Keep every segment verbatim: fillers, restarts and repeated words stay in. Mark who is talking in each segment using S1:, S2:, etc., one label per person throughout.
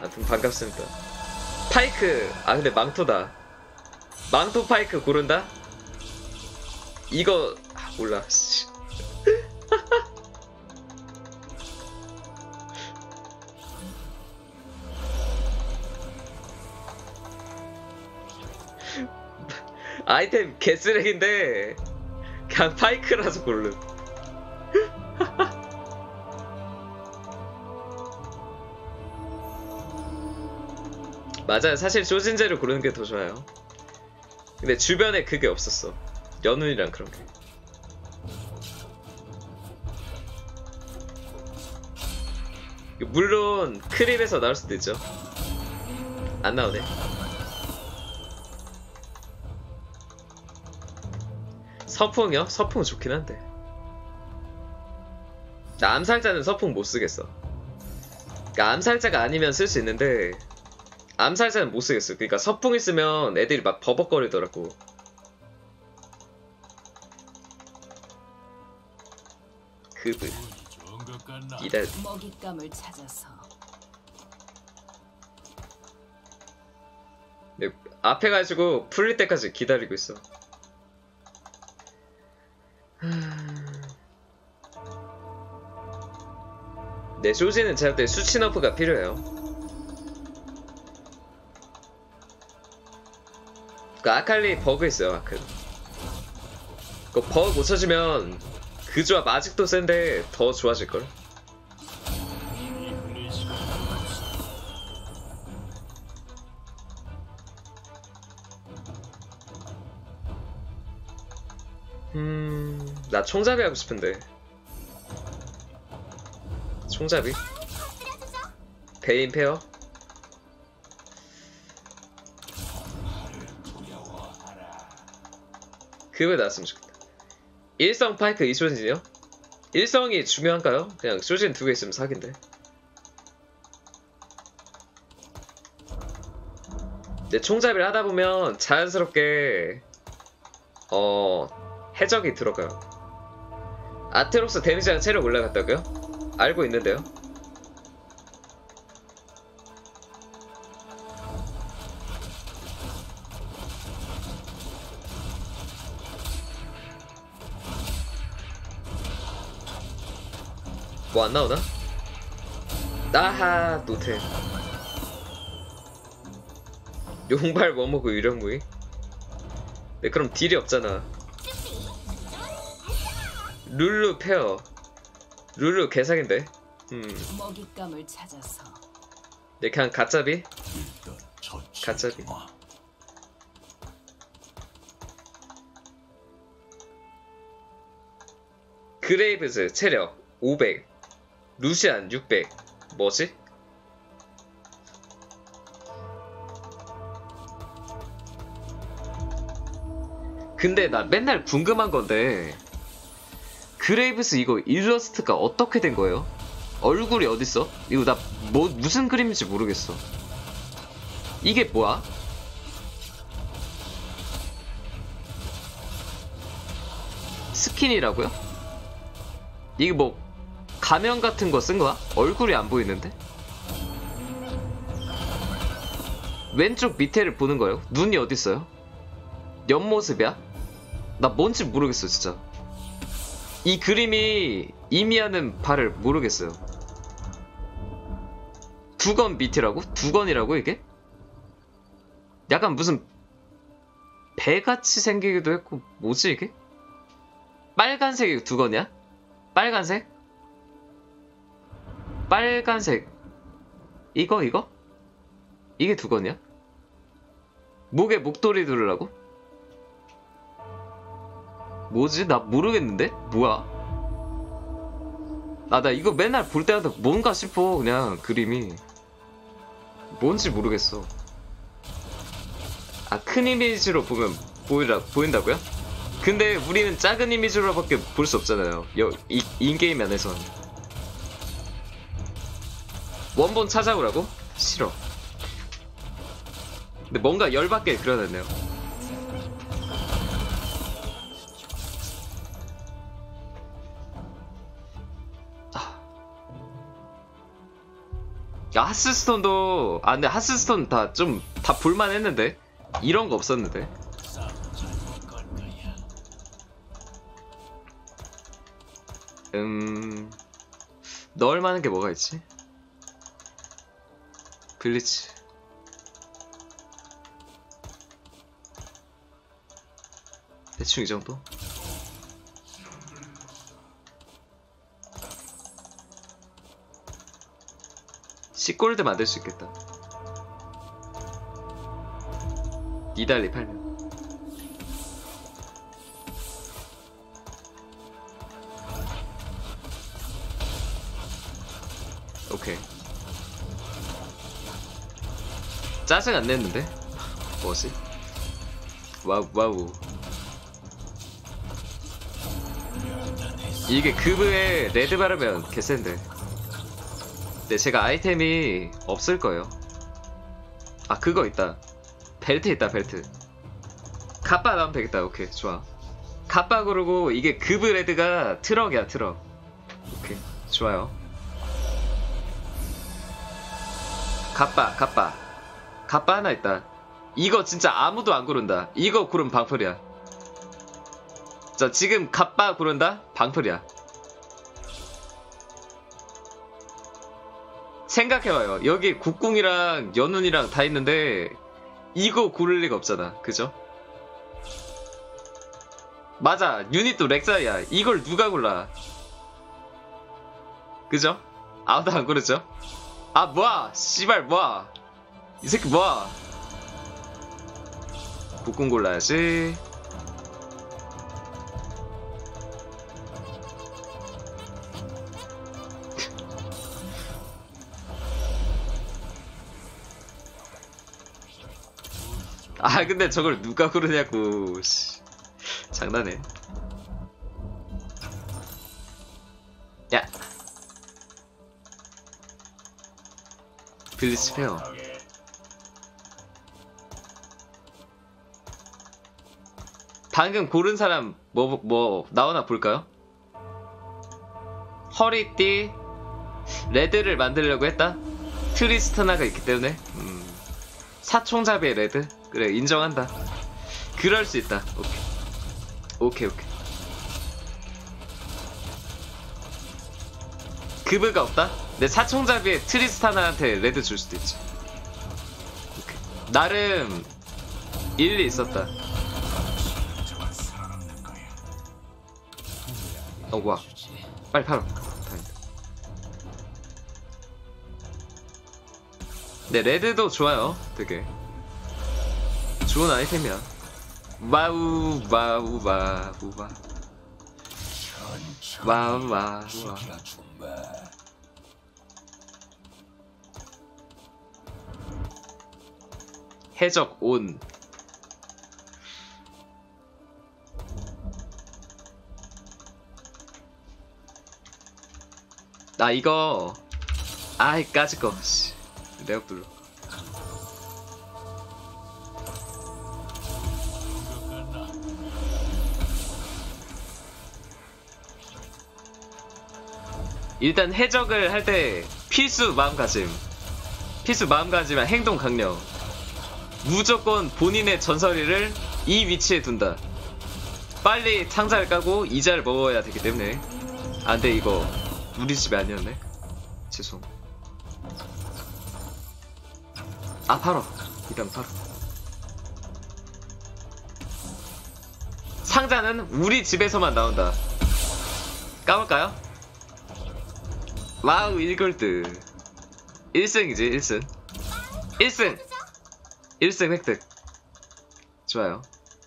S1: 아무튼 반갑습니다. 파이크. 아 근데 망토다. 망토 파이크 고른다? 이거 아, 몰라. 씨. 아이템 개쓰레기인데 그냥 파이크라서 고른. 맞아요. 사실 소진제를 고르는 게 더 좋아요. 근데 주변에 그게 없었어. 연운이랑 그런 게. 물론 크립에서 나올 수도 있죠. 안 나오네. 서풍이요? 서풍 좋긴 한데. 나 암살자는 서풍 못 쓰겠어. 그러니까 암살자가 아니면 쓸 수 있는데 암살자는 못 쓰겠어. 그러니까 서풍 있으면 애들이 막 버벅거리더라고. 그분 기다려.
S2: 먹잇감을 찾아서.
S1: 네, 앞에 가지고 풀릴 때까지 기다리고 있어. 네, 쇼지는 제가 때 수치너프가 필요해요. 그 아칼리 버그 있어요. 아칼리. 그 버그 고쳐지면 그 조합 아직도 센데 더 좋아질걸? 음... 나 총잡이 하고 싶은데. 총잡이? 베인 페어? 그거 나왔으면 좋겠다. 일성 파이크 이 쇼진이요? 일성이 중요한가요? 그냥 쇼진 두 개 있으면 사기인데. 이제 총잡이를 하다보면 자연스럽게 어... 해적이 들어가요. 아트록스 데미지랑 체력 올라갔다고요? 알고 있는데요? 뭐 안 나오나? 아하 노템. 용발 뭐먹고 유령무이? 네 그럼 딜이 없잖아. 룰루 페어. 룰루 개사기인데. 음.
S2: 먹잇감을 찾아서.
S1: 네 그냥 가짜비? 가짜비. 그레이브즈 체력 오백, 루시안 육백. 뭐지? 근데 나 맨날 궁금한 건데 그레이브스 이거 일러스트가 어떻게 된 거예요? 얼굴이 어딨어? 이거 나 뭐 무슨 그림인지 모르겠어. 이게 뭐야? 스킨이라고요? 이게 뭐 가면 같은 거 쓴 거야? 얼굴이 안 보이는데? 왼쪽 밑에를 보는 거예요? 눈이 어딨어요? 옆모습이야? 나 뭔지 모르겠어 진짜. 이 그림이 의미하는 바를 모르겠어요. 두건 밑이라고? 두건이라고 이게? 약간 무슨 배같이 생기기도 했고 뭐지 이게? 빨간색이 두건이야? 빨간색? 빨간색 이거 이거? 이게 두건이야? 목에 목도리 두르라고? 뭐지? 나 모르겠는데? 뭐야? 아 나 이거 맨날 볼 때마다 뭔가 싶어. 그냥 그림이 뭔지 모르겠어. 아 큰 이미지로 보면 보이라, 보인다고요? 근데 우리는 작은 이미지로밖에 볼 수 없잖아요. 여, 이, 인게임 안에선. 원본 찾아오라고? 싫어. 근데 뭔가 열받게 그려놨네요. 야, 하스스톤도, 아, 근데 하스스톤 다 좀, 다 볼만했는데? 이런 거 없었는데? 음, 넣을 만한 게 뭐가 있지? 블리츠. 대충 이 정도? 십골드 만들 수 있겠다. 니달리 팔면. 오케이. 짜증 안 냈는데? 뭐지? 와우 와우. 이게 급에 레드 바르면 개센데. 근데 제가 아이템이 없을 거예요. 아, 그거 있다. 벨트 있다, 벨트. 갑바 나오면 되겠다. 오케이, 좋아. 갑바 고르고 이게 급의 레드가 트럭이야, 트럭. 오케이, 좋아요. 갑바, 갑바. 갑바 하나 있다. 이거 진짜 아무도 안 고른다. 이거 고르면 방풀이야. 자, 지금 갑바 고른다? 방풀이야. 생각해봐요. 여기 국궁이랑 연운이랑 다 있는데 이거 고를 리가 없잖아. 그죠? 맞아. 유닛도 렉사이야. 이걸 누가 골라? 그죠? 아무도 안 고르죠? 아, 뭐야? 씨발, 뭐야? 이 새끼 뭐야? 국궁 골라야지. 아, 근데 저걸 누가 고르냐고. 씨. 장난해. 야, 블리츠 페어. 방금 고른 사람 뭐, 뭐 나오나 볼까요? 허리띠 레드를 만들려고 했다? 트리스타나가 있기 때문에. 음. 사총잡이의 레드? 그래, 인정한다. 그럴 수 있다. 오케이. 오케이, 오케이. 급의가 없다? 내 사총잡이의 트리스타나한테 레드 줄 수도 있지. 오케이. 나름 일리 있었다. 어, 뭐야. 빨리 팔아. 다행이다. 네, 레드도 좋아요. 되게 좋은 아이템이야. 와우 와우 와우 와우 와우 와우. 해적 온. 나 이거 아이 까짓 거. 씨. 내가 불러. 일단 해적을 할 때 필수 마음가짐. 필수 마음가짐은 행동 강령. 무조건 본인의 전설이를 이 위치에 둔다. 빨리 상자를 까고 이자를 먹어야 되기 때문에. 아, 근데 이거 우리 집이 아니었네. 죄송. 아, 팔어. 일단 팔어. 상자는 우리 집에서만 나온다. 까볼까요? 와우, 일 골드. 일 승이지, 일 승. 일 승! 일 승 획득. 좋아요.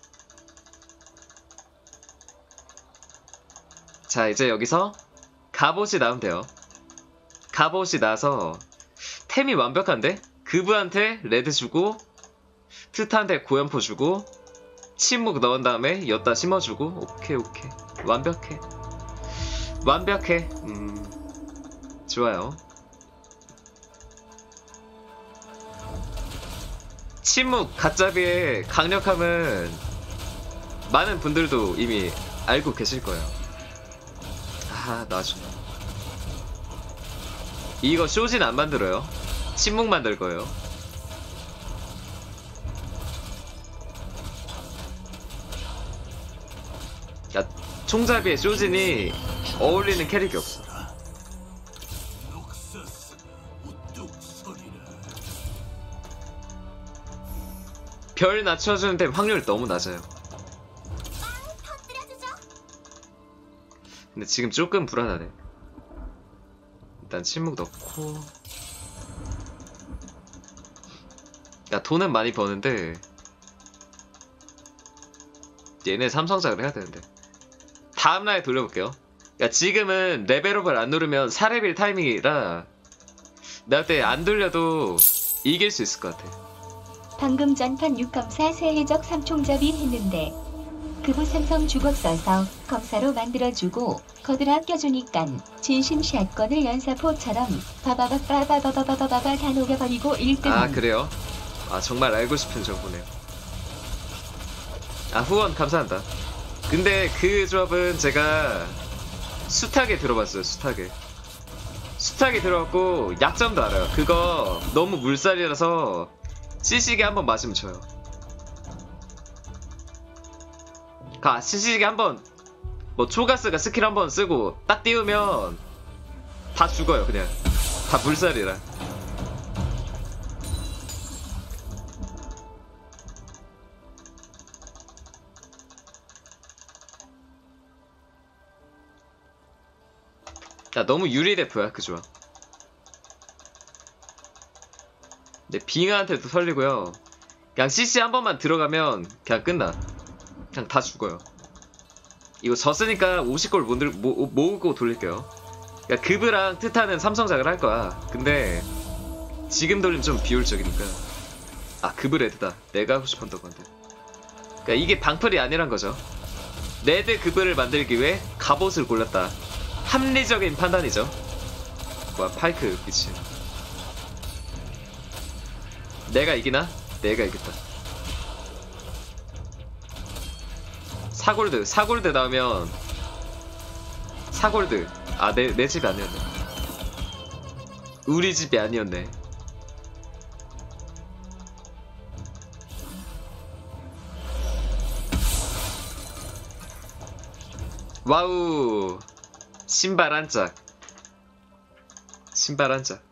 S1: 자, 이제 여기서 갑옷이 나오면 돼요. 갑옷이 나서 템이 완벽한데? 그브한테 레드 주고, 트타한테 고연포 주고, 침묵 넣은 다음에 엿다 심어주고. 오케이, 오케이. 완벽해. 완벽해. 음, 좋아요. 침묵 가짜비의 강력함은 많은 분들도 이미 알고 계실 거예요. 아, 나중 이거 쇼진 안 만들어요. 침묵 만들 거예요. 야, 총잡이에 쇼진이 어울리는 캐릭이 없어. 별 낮춰주는데 확률 너무 낮아요. 근데 지금 조금 불안하네. 일단 침묵 넣고. 야, 돈은 많이 버는데 얘네 삼성작을 해야 되는데. 다음 라인 돌려볼게요. 야, 지금은 레벨업을 안 누르면 사 레벨 타이밍이라 내가 그때 안 돌려도 이길 수 있을 것 같아.
S3: 방금 전판 육검사 새해적 삼총잡이 했는데 그부 삼성 주걱 써서 검사로 만들어주고 거들 아껴주니깐 진심 샷건을 연사포처럼 바바바바바바바바바바 다 녹여버리고 일 등.
S1: 아, 그래요? 아, 정말 알고 싶은 정보네요. 아, 후원 감사합니다. 근데 그 조합은 제가 숱하게 들어봤어요. 숱하게 숱하게 들어봤고 약점도 알아요. 그거 너무 물살이라서 씨씨기 한번 맞으면 져요. 가 씨씨기 한번 뭐 초가스가 스킬 한번 쓰고 딱 띄우면 다 죽어요. 그냥 다 물살이라. 야, 너무 유리대표야 그 조합. 근데 빙하한테도 설리고요. 그냥 씨씨 한 번만 들어가면 그냥 끝나. 그냥 다 죽어요. 이거 졌으니까 오십 골 못, 모, 모으고 돌릴게요. 그러니까 급이랑 트타는 삼성작을 할 거야. 근데 지금 돌리면 좀 비효율적이니까. 아, 급을 레드다. 내가 하고 싶었던 건데. 그러니까 이게 방풀이 아니란 거죠. 레드 급을 만들기 위해 갑옷을 골랐다. 합리적인 판단이죠. 뭐야, 파이크 미친. 내가 이기나? 내가 이겼다. 사 골드, 사 골드 나오면 사 골드. 아, 내, 내 집이 아니었네. 우리 집이 아니었네. 와우. 신발 한 짝. 신발 한 짝.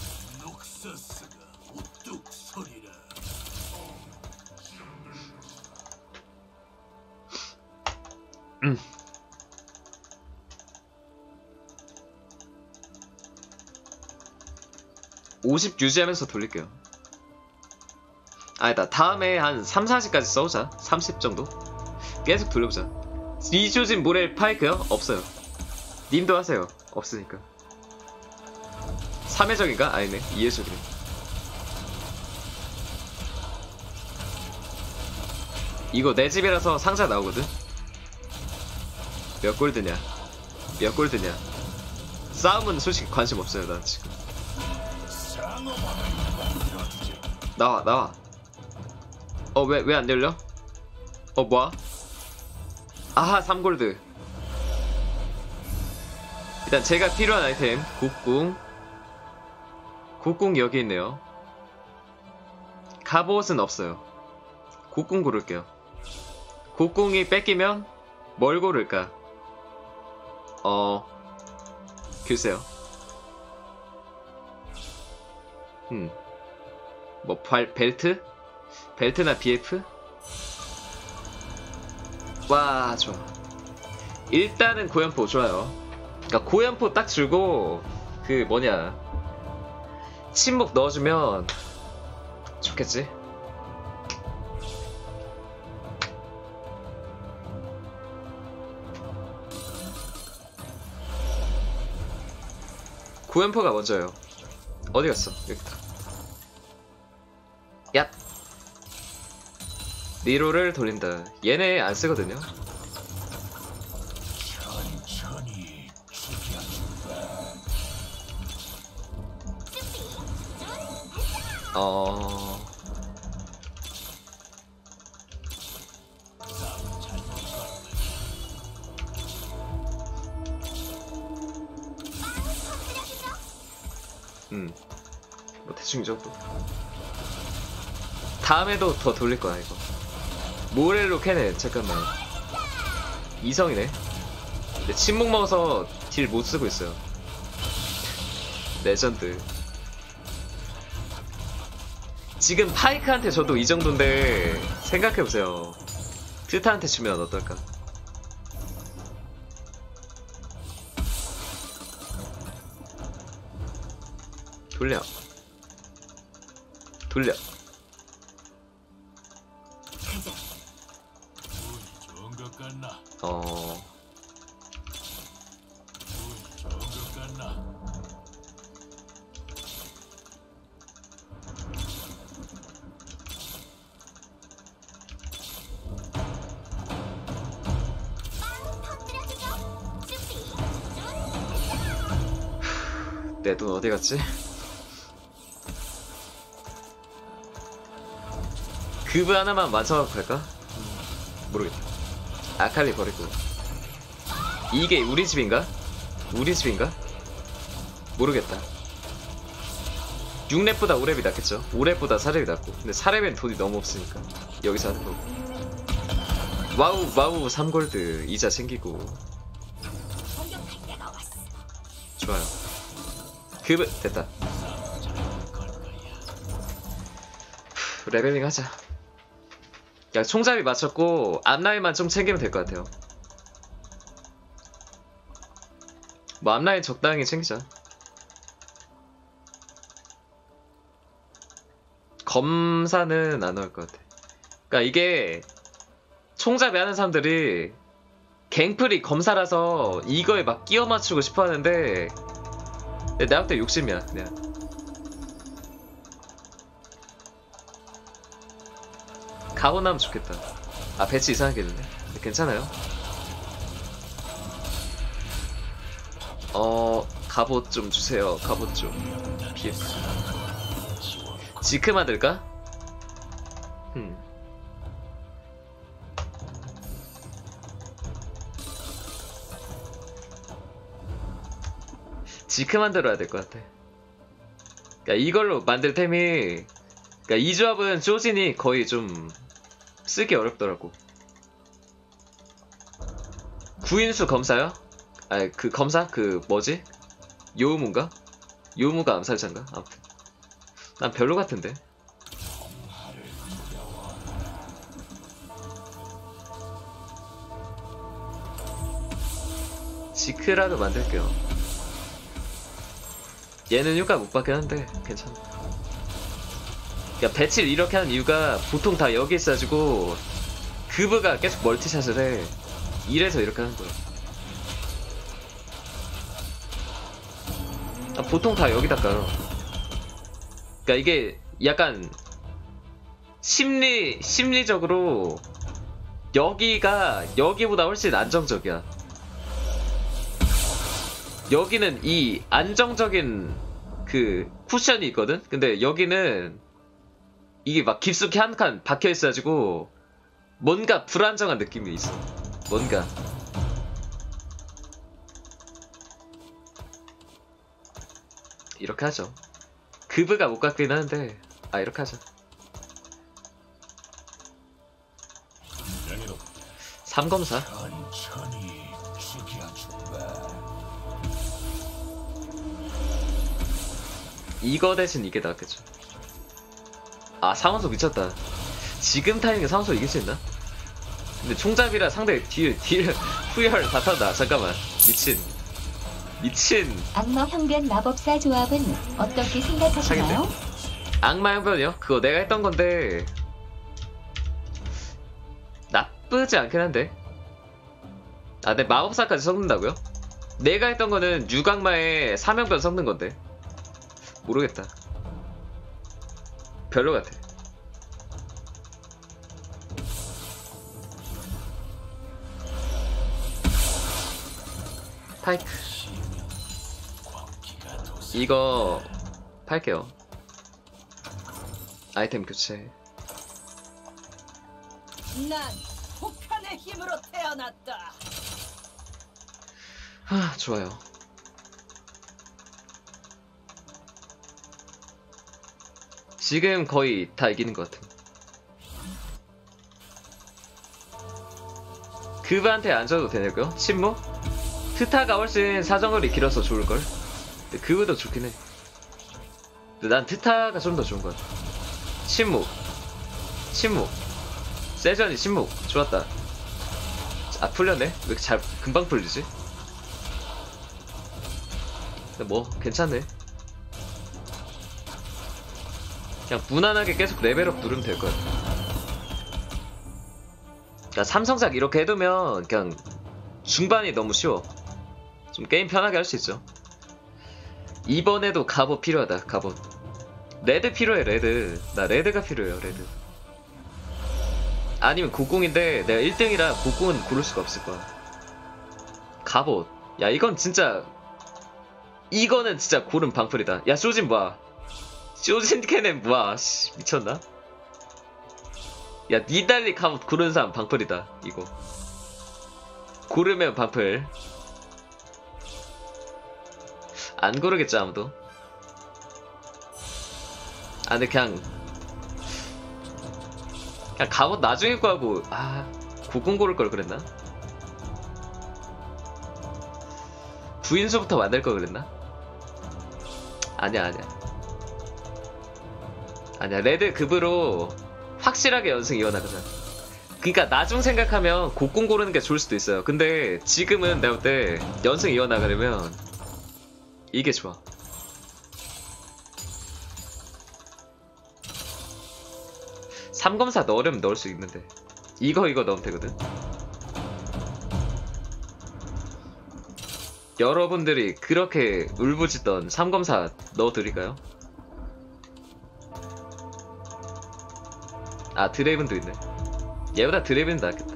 S1: 음. 오십 유지하면서 돌릴게요. 아니다, 다음에 한 삼, 사십까지 써보자. 삼십 정도? 계속 돌려보자. 이조진 모렐 파이크요? 없어요. 님도 하세요. 없으니까. 삼 회적인가? 아니네, 이 회적이네. 이거 내 집이라서 상자 나오거든? 몇 골드냐? 몇 골드냐? 싸움은 솔직히 관심 없어요, 난 지금. 나와, 나와. 어, 왜, 왜 안 열려? 어, 뭐야? 아하, 삼 골드. 일단 제가 필요한 아이템, 곡궁. 곡궁 여기 있네요. 갑옷은 없어요. 곡궁 고를게요. 곡궁이 뺏기면 뭘 고를까? 어... 글쎄요. 음... 뭐 발, 벨트? 벨트나 비에프? 와, 좋아. 일단은 고연포 좋아요. 그니까 고연포 딱 들고 그 뭐냐, 침묵 넣어주면 좋겠지? 고연포가 먼저요. 어디갔어? 여기다. 야! 니로를 돌린다. 얘네 안 쓰거든요. 어... 음. 뭐 대충 이 정도. 다음에도 더 돌릴 거야 이거. 모렐로 캐네. 잠깐만. 이성이네. 근데 침묵 먹어서 딜 못 쓰고 있어요. 레전드. 지금 파이크한테 줘도 이 정도인데 생각해보세요. 트타한테 주면 어떨까? 돌려. 돌려.
S2: 가자.
S4: 좋은 것 같나?
S1: 어.
S4: 좋은 것 같나?
S1: 내 돈 어디 갔지? 그브 하나만 맞춰갖고 갈까? 모르겠다. 아칼리 버리고. 이게 우리 집인가? 우리 집인가? 모르겠다. 육 렙보다 오 렙이 낫겠죠? 오 렙보다 사 렙이 낫고. 근데 사 렙엔 돈이 너무 없으니까 여기서 하는 거고. 와우 와우 삼 골드 이자 챙기고. 좋아요. 그브 됐다. 후, 레벨링 하자. 그냥 총잡이 맞췄고 앞라인만 좀 챙기면 될 것 같아요. 뭐 앞라인 적당히 챙기자. 검사는 안 나올 것 같아. 그러니까 이게 총잡이 하는 사람들이 갱플이 검사라서 이거에 막 끼워 맞추고 싶어 하는데 내가 볼때 욕심이야 그냥. 가고 나면 좋겠다. 아 배치 이상하게 했네. 괜찮아요. 어 갑옷 좀 주세요. 갑옷 좀. 비에프 지크 만들까? 음. 지크 만들어야 될 것 같아. 그러니까 이걸로 만들 템이, 그러니까 이 조합은 쇼진이 거의 좀 쓰기 어렵더라고. 구인수 검사요? 아니 그 검사? 그 뭐지? 요우무인가? 요우무가 암살자인가? 아무튼 난 별로 같은데. 지크라도 만들게요. 얘는 효과 못 받긴 한데 괜찮아. 그러니까 배치를 이렇게 하는 이유가 보통 다 여기 있어가지고 그브가 계속 멀티샷을 해. 이래서 이렇게 하는 거야. 아, 보통 다 여기다 깔어. 그러니까 이게 약간 심리 심리적으로 여기가 여기보다 훨씬 안정적이야. 여기는 이 안정적인 그 쿠션이 있거든? 근데 여기는 이게 막 깊숙이 한 칸 박혀있어가지고 뭔가 불안정한 느낌이 있어. 뭔가 이렇게 하죠. 그브가 못 갖긴 하는데 아 이렇게 하자. 삼검사
S4: 천천히 죽여준다.
S1: 이거 대신 이게 낫겠죠. 아 상원소 미쳤다. 지금 타이밍에 상원소 이길 수 있나? 근데 총잡이라 상대 딜, 딜 후열 다 탄다. 잠깐만 미친 미친.
S3: 악마 형변 마법사 조합은 어떻게 생각하시나요?
S1: 악마 형변이요? 그거 내가 했던 건데 나쁘지 않긴 한데. 아 내 마법사까지 섞는다고요? 내가 했던 거는 육악마에 사명변 섞는 건데 모르겠다. 별로 같아. 파이크 이거 팔게요. 아이템 교체.
S2: 난 폭탄의 힘으로 태어났다.
S1: 하 좋아요. 지금 거의 다 이기는 것 같아. 그브한테 안 줘도 되냐고요? 침묵? 트타가 훨씬 사정거리 길어서 좋을걸? 근데 그브도 좋긴 해. 근데 난 트타가 좀 더 좋은 것 같아. 침묵 침묵 세전이 침묵 좋았다. 아 풀렸네? 왜 이렇게 잘 금방 풀리지? 근데 뭐 괜찮네. 그냥 무난하게 계속 레벨업 누르면 될 것 같아. 그러니까 삼성작 이렇게 해두면 그냥 중반이 너무 쉬워. 좀 게임 편하게 할 수 있죠. 이번에도 갑옷 필요하다. 갑옷 레드 필요해. 레드 나 레드가 필요해요. 레드 아니면 곡궁인데 내가 일 등이라 곡궁은 고를 수가 없을 거야. 갑옷 야 이건 진짜 이거는 진짜 고른 방풀이다. 야 쇼진 뭐야. 쇼진 캐넨 뭐야. 씨, 미쳤나? 야 니달리 갑옷 고른 사람 방풀이다. 이거 고르면 방풀. 안 고르겠죠 아무도. 아 근데 그냥 그냥 갑옷 나중에 구하고 아 곡궁 고를 걸 그랬나? 부인수부터 만들 걸 그랬나? 아니야 아니야 아니야 레드 급으로 확실하게 연승 이어나가자. 그니까 나중 생각하면 곡궁 고르는 게 좋을 수도 있어요. 근데 지금은 내가 볼 때 연승 이어나가려면 이게 좋아. 삼검사 넣으려면 넣을 수 있는데 이거 이거 넣으면 되거든. 여러분들이 그렇게 울부짖던 삼검사 넣어드릴까요? 아 드레이븐도 있네. 얘보다 드레이븐이 낫겠다.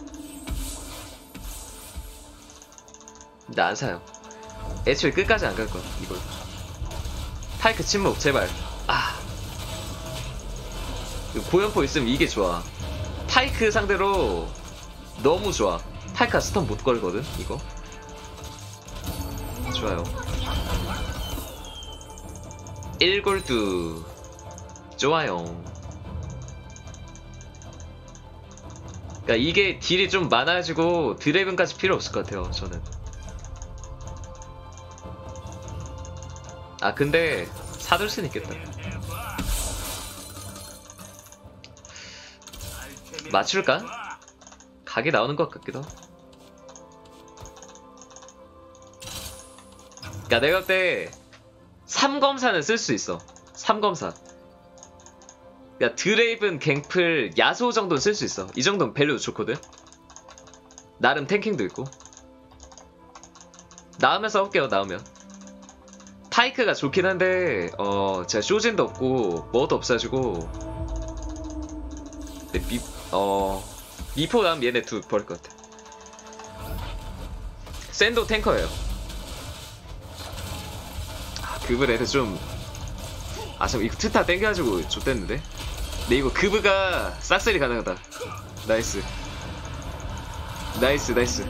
S1: 근데 안 사요. 애초에 끝까지 안 갈 거야 이걸. 파이크 침묵 제발. 아 고연포 있으면 이게 좋아. 파이크 상대로 너무 좋아. 파이크가 스턴 못 걸거든 이거. 좋아요. 일 골드 좋아요. 그러니까 이게 딜이 좀 많아지고 드래곤까지 필요 없을 것 같아요 저는. 아 근데 사둘 수는 있겠다. 맞출까? 각이 나오는 것 같기도. 그니까 내가 볼 때 삼검사는 쓸 수 있어. 삼검사. 그니까 드레이븐, 갱플, 야수 정도는 쓸 수 있어. 이 정도는 밸류도 좋거든. 나름 탱킹도 있고. 나오면 써볼게요. 나오면 파이크가 좋긴 한데 어 제가 쇼진도 없고 뭐도 없어가지고 미, 어 미포 다음 얘네 두 버릴 것 같아. 샌도 탱커예요. 아 그브 애들 좀 아 참 이거 트타 땡겨가지고 좆됐는데. 근데 이거 그브가 싹쓸이 가능하다. 나이스 나이스 나이스.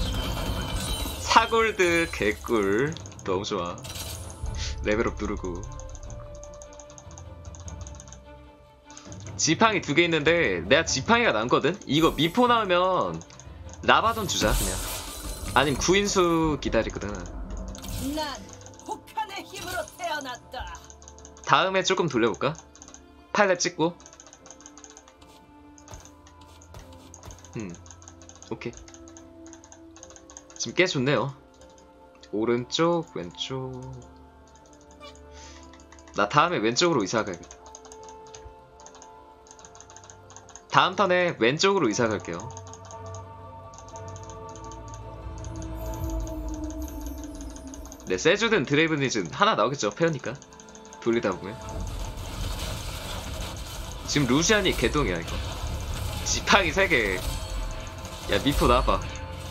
S1: 사골드 개꿀 너무 좋아. 레벨업 누르고. 지팡이 두 개 있는데 내가 지팡이가 남거든? 이거 미포 나오면 라바돈 주자 그냥. 아니면 구인수 기다리거든.
S2: 난 폭탄의 힘으로 태어났다.
S1: 다음에 조금 돌려볼까? 팔렙 찍고. 음 오케이. 지금 꽤 좋네요. 오른쪽 왼쪽. 나 다음에 왼쪽으로 이사 가야겠다. 다음 턴에 왼쪽으로 이사 갈게요. 네, 세주든 드레이브니즘 하나 나오겠죠. 페어니까 돌리다 보면. 지금 루시안이 개똥이야 이거. 지팡이 세 개. 야 미포 나와봐.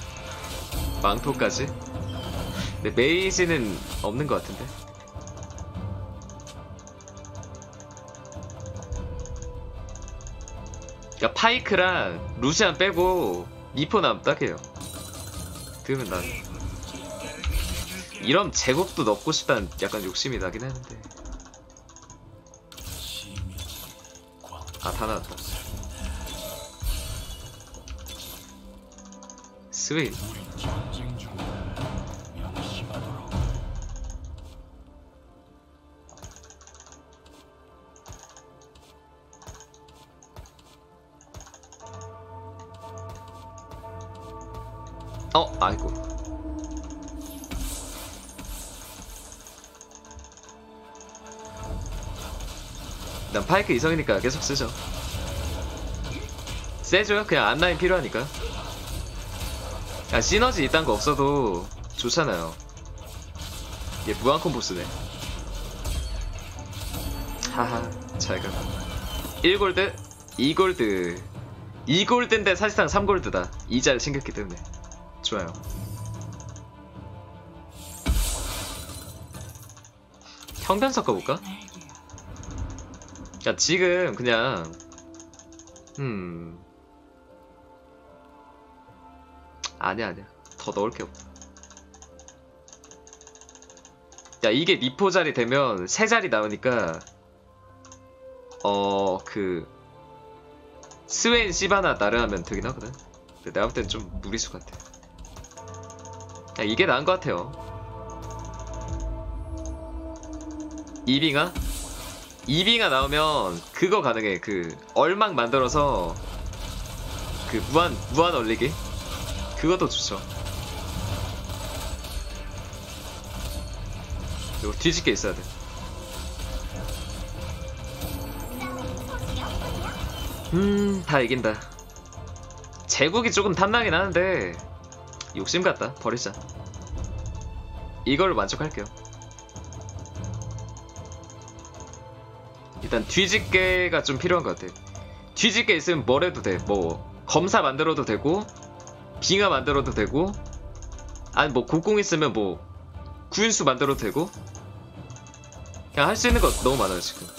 S1: 망토까지. 근데 메이지는 없는 것 같은데. 그니까 파이크랑 루시안 빼고 미포 나면 딱해요. 그러면 난 이런 제국도 넣고 싶다는 약간 욕심이 나긴 하는데. 아, 다 나왔다. 스웨인.
S4: 우리 전쟁 중이다. 명심하도록.
S1: 어, 아이고. 난 파이크 이성이니까 계속 쓰죠. 세죠? 그냥 앞라인 필요하니까. 야, 시너지 이딴 거 없어도 좋잖아요. 얘 무한 콤보 쓰네. 하하, 잘가. 일 골드, 이 골드. 이 골드인데 사실상 삼 골드다. 이자를 챙겼기 때문에. 좋아요. 형변 섞어볼까? 야, 지금 그냥 음 아니야 아니야 더 넣을 게 없다. 야, 이게 리포 자리 되면 세 자리 나오니까 어 그 스웨인 시바나 나르 하면 되긴 하거든. 근데 내가 볼 땐 좀 무리수 같아. 야, 이게 나은 것 같아요. 이빙아? 이빙아 나오면 그거 가능해. 그 얼막 만들어서 그 무한 무한 얼리기 그것도 좋죠. 이거 뒤집게 있어야 돼. 음, 다 이긴다. 제국이 조금 탐나긴 하는데 욕심 같다. 버리자. 이걸로 만족할게요. 일단 뒤집개가 좀 필요한 것 같아. 뒤집개 있으면 뭘 해도 돼. 뭐 검사 만들어도 되고 빙하 만들어도 되고 아니 뭐 곡궁 있으면 뭐 구인수 만들어도 되고 그냥 할 수 있는 거 너무 많아요 지금.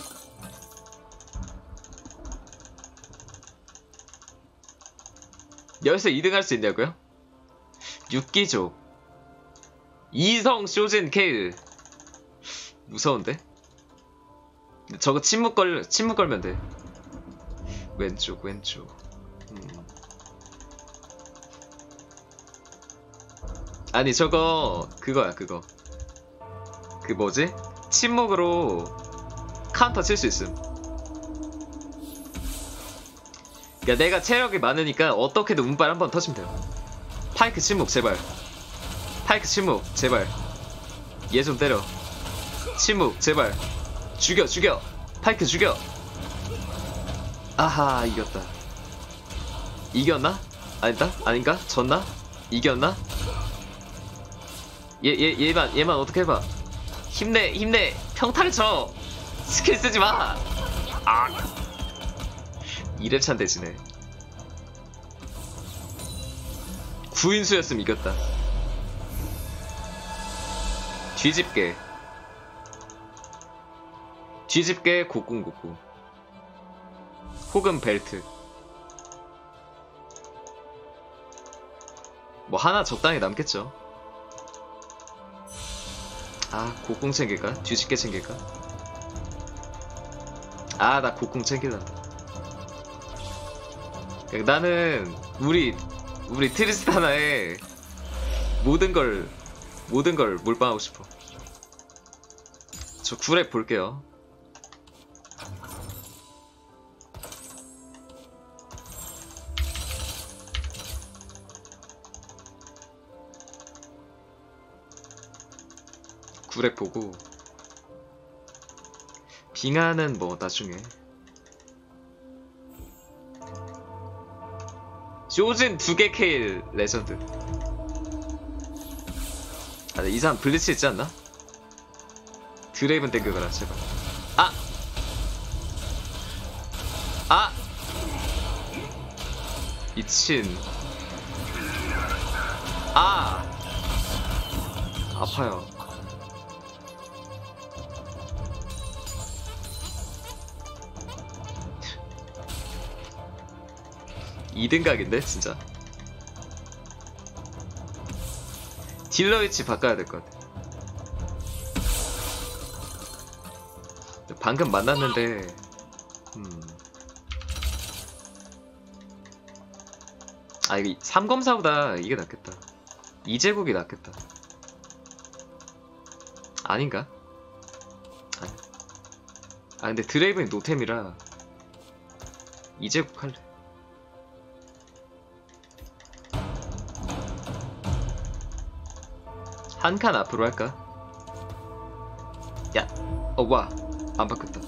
S1: 여기서 이 등 할 수 있냐고요? 육기족 이성 쇼진 케일 무서운데? 저거 침묵 걸 침묵 걸면 돼. 왼쪽 왼쪽. 음. 아니 저거 그거야 그거. 그 뭐지? 침묵으로 카운터 칠 수 있음. 야, 내가 체력이 많으니까 어떻게든 운빨 한번 터치면 돼요. 파이크 침묵 제발. 파이크 침묵 제발. 얘 좀 때려. 침묵 제발. 죽여 죽여. 파이크 죽여. 아하, 이겼다. 이겼나? 아니다? 아닌가? 졌나? 이겼나? 얘, 얘, 얘만, 얘만 어떻게 해봐. 힘내, 힘내. 평타를 쳐. 스킬 쓰지 마. 아. 이 렙 찬 대신에. 구인수였으면 이겼다. 뒤집게. 뒤집게 곡궁곡궁. 혹은 벨트. 뭐 하나 적당히 남겠죠. 아, 곡궁 챙길까? 뒤집게 챙길까? 아, 나 곡궁 챙길란다. 나는 우리 우리 트리스타나의 모든 걸 모든 걸 몰빵하고 싶어. 저 구 렙 볼게요. 구 렙 보고 빙하는 뭐 나중에. 쇼진 두 개 케일 레전드. 아, 이 사람 블리츠 있지 않나? 드레이븐 땡겨가라 제발. 아! 아! 미친. 아! 아파요. 이 등 각인데 진짜. 딜러 위치 바꿔야 될 것 같아. 방금 만났는데 음. 아 이거 삼검사보다 이게 낫겠다. 이제국이 낫겠다. 아닌가? 아니. 아 근데 드레이븐이 노템이라 이제국 할래. 한 칸 앞으로 할까? 야, 어 와, 안 바뀌었다.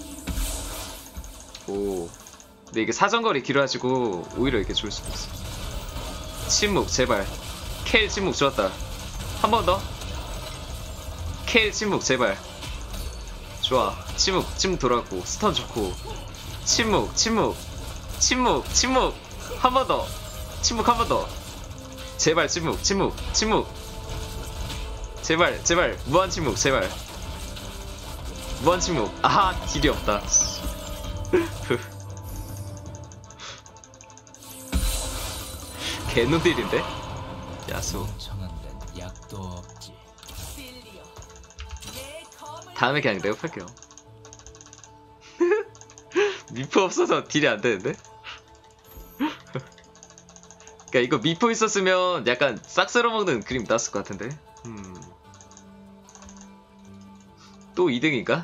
S1: 오, 근데 이게 사정거리 길어가지고 오히려 이게 좋을 수도 있어. 침묵 제발. 케일 침묵 좋았다. 한 번 더. 케일 침묵 제발. 좋아. 침묵 침묵 돌아갔고 스턴 좋고. 침묵 침묵 침묵 침묵 한 번 더. 침묵 한 번 더. 제발 침묵 침묵 침묵. 제발 제발 무한 침묵 제발. 무한 침묵. 아하 딜이 없다. 개노딜인데? 야수.
S4: 약도 없지.
S2: 빌리오, 내 검을
S1: 다음에 그냥 내가 팔게요. 미포 없어서 딜이 안 되는데? 그니까 이거 미포 있었으면 약간 싹 쓸어먹는 그림 났을 것 같은데? 음. 또 이 등인가?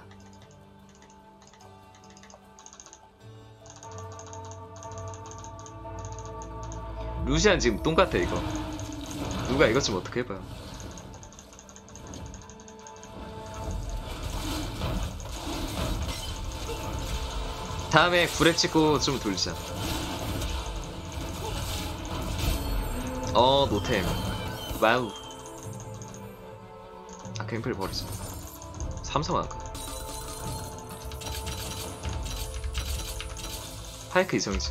S1: 루시안 지금 똥같아 이거. 누가 이것 좀 어떻게 해봐요. 다음에 구랩 찍고 좀 돌리자. 어 노템. 와우. 아 갱플 버리자. 삼성 아까 파이크 이성이지.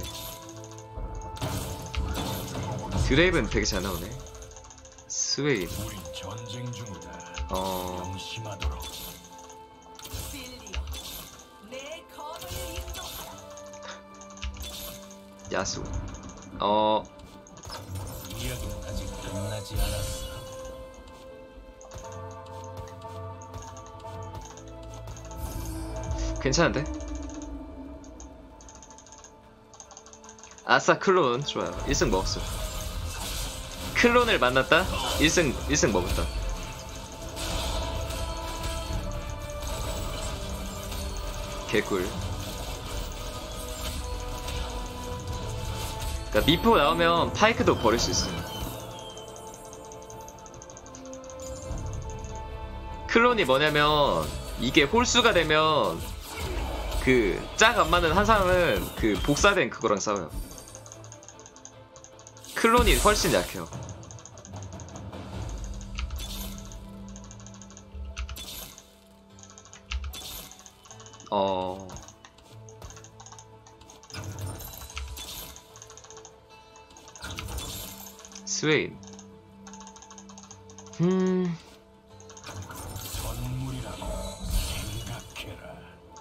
S1: 드레이븐 되게 잘 나오네. 스웨인.
S4: 우린 전쟁 중이다.
S1: 어
S4: 명심하도록.
S2: 빌리오, 내 검을 인도하라.
S1: 야수. 어
S4: 이야기는 아직 끝나지 않았어.
S1: 괜찮은데? 아싸 클론 좋아요. 일 승 먹었어. 클론을 만났다? 일 승 일 승 먹었다. 개꿀. 그니까 미포 나오면 파이크도 버릴 수 있어. 클론이 뭐냐면 이게 홀수가 되면 그 짝 안 맞는 한 사람은 그 복사된 그거랑 싸워요. 클론이 훨씬 약해요. 어... 스웨인. 음...
S4: 선물이라고 생각해라.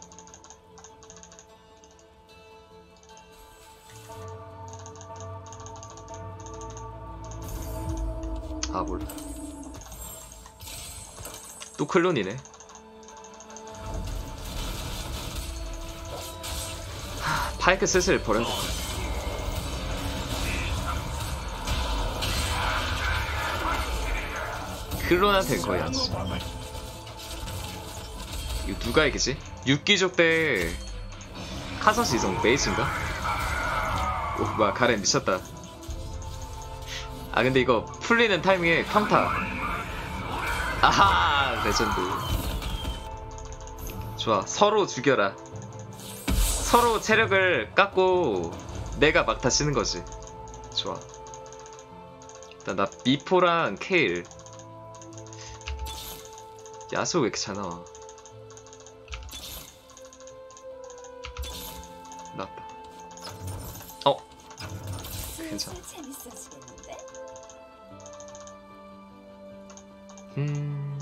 S1: 아 몰라. 또 클론이네. 하, 파이크 슬슬 버려야 될 것 같아. 클론한테는 거의 안 치. 이거 누가 이기지? 육기족 때 카서스 이성 메이스인가? 오 뭐야 가렌 미쳤다. 아 근데 이거 풀리는 타이밍에 평타. 아하 레전드. 좋아 서로 죽여라. 서로 체력을 깎고 내가 막타 치는 거지. 좋아. 일단 나 미포랑 케일. 야수 왜 이렇게 잘 나와? 나왔다. 어 괜찮아.
S2: 재밌어지겠는데?
S1: 음.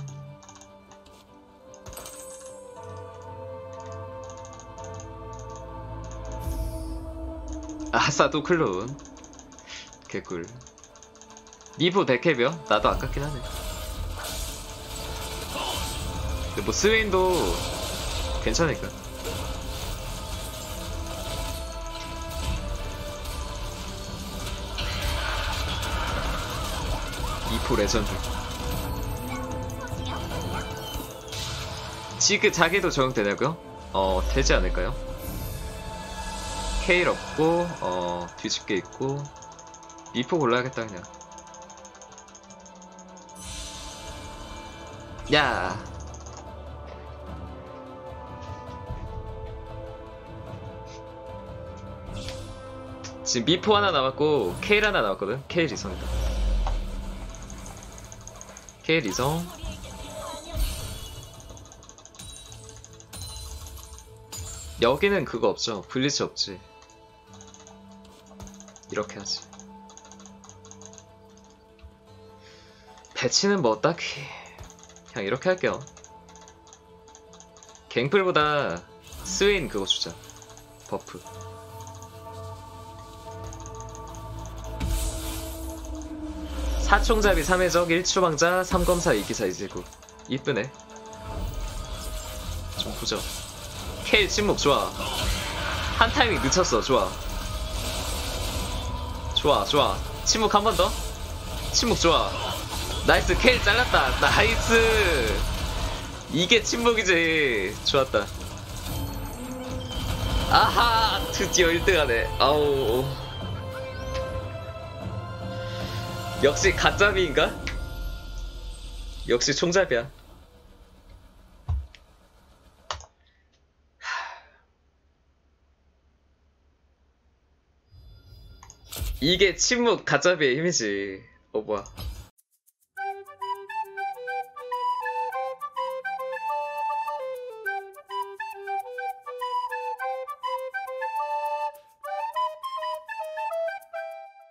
S1: 아싸 또 클론. 개꿀. 미포 데캡이요? 나도 아깝긴 하네. 근데 뭐 스웨인도 괜찮으니까. 미포 레전드. 지그 자기도 적용되냐고요? 어 되지 않을까요? 케일 없고 어 뒤집게 있고 미포 골라야겠다 그냥. 야 지금 미포 하나 남았고 케일 하나 남았거든. 케일 이성이다. 케일 이성. 여기는 그거 없죠. 블리츠 없지. 이렇게 하지. 배치는 뭐 딱히 그냥 이렇게 할게요. 갱플보다 스웨인 그거 주자. 버프. 사총잡이 삼 회적 일 추방자 삼 검사 이 기사 이제구. 이쁘네. 좀 보죠. 케일 침묵 좋아. 한 타이밍 늦췄어. 좋아. 좋아 좋아. 침묵 한 번 더. 침묵 좋아. 나이스. 케일 잘랐다. 나이스. 이게 침묵이지. 좋았다. 아하 드디어 일 등 하네. 아우 역시 가짜비인가? 역시 총잡이야. 이게 침묵 가짜비의 힘이지. 어 뭐야.